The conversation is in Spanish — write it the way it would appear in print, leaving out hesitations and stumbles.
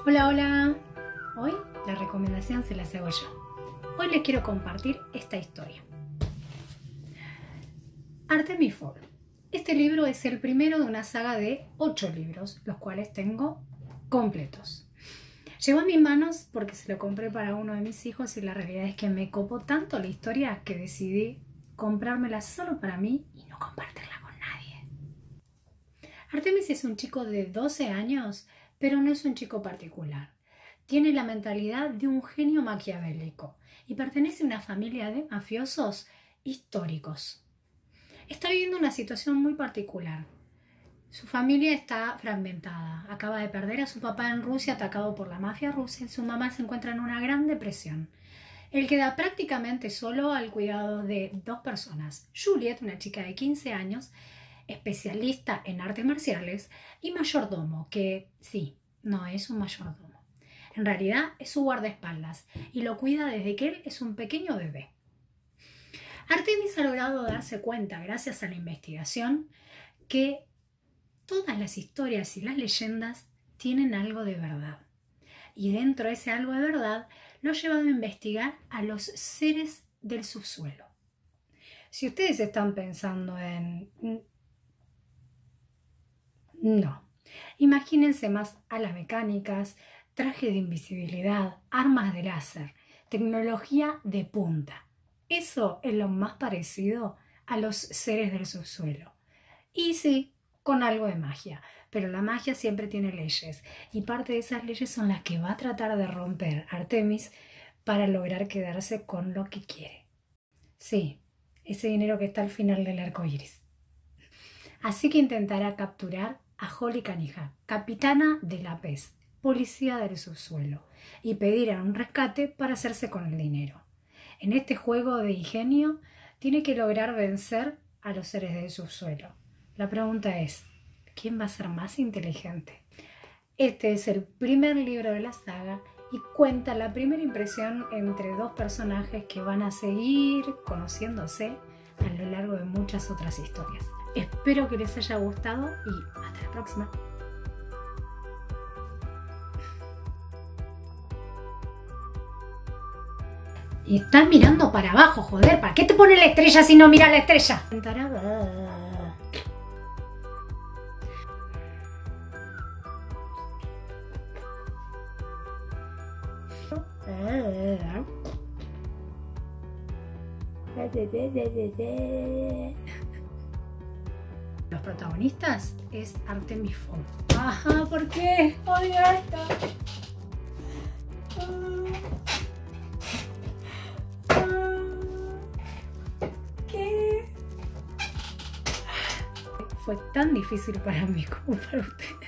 Hola, hola. Hoy la recomendación se las hago yo. Hoy les quiero compartir esta historia. Artemis Fowl. Este libro es el primero de una saga de 8 libros, los cuales tengo completos. Llegó a mis manos porque se lo compré para uno de mis hijos y la realidad es que me copó tanto la historia que decidí comprármela solo para mí y no compartirla con nadie. Artemis es un chico de 12 años, pero no es un chico particular. Tiene la mentalidad de un genio maquiavélico y pertenece a una familia de mafiosos históricos. Está viviendo una situación muy particular. Su familia está fragmentada. Acaba de perder a su papá en Rusia atacado por la mafia rusa y su mamá se encuentra en una gran depresión. Él queda prácticamente solo al cuidado de 2 personas. Juliet, una chica de 15 años, especialista en artes marciales, y mayordomo, que sí, no es un mayordomo. En realidad es su guardaespaldas y lo cuida desde que él es un pequeño bebé. Artemis ha logrado darse cuenta, gracias a la investigación, que todas las historias y las leyendas tienen algo de verdad. Y dentro de ese algo de verdad lo ha llevado a investigar a los seres del subsuelo. Si ustedes están pensando en... no. Imagínense más alas mecánicas, traje de invisibilidad, armas de láser, tecnología de punta. Eso es lo más parecido a los seres del subsuelo. Y sí, con algo de magia, pero la magia siempre tiene leyes y parte de esas leyes son las que va a tratar de romper Artemis para lograr quedarse con lo que quiere. Sí, ese dinero que está al final del arco iris. Así que intentará capturar a Holly Cunningham, capitana de la PES, policía del subsuelo, y pedir un rescate para hacerse con el dinero. En este juego de ingenio tiene que lograr vencer a los seres del subsuelo. La pregunta es, ¿quién va a ser más inteligente? Este es el primer libro de la saga y cuenta la primera impresión entre 2 personajes que van a seguir conociéndose a lo largo de muchas otras historias. Espero que les haya gustado y hasta la próxima. Y estás mirando para abajo, joder. ¿Para qué te pone la estrella si no miras la estrella? Los protagonistas es Artemis Fowl. Ajá, ¿por qué? Odio esto. ¿Qué? Fue tan difícil para mí como para ustedes.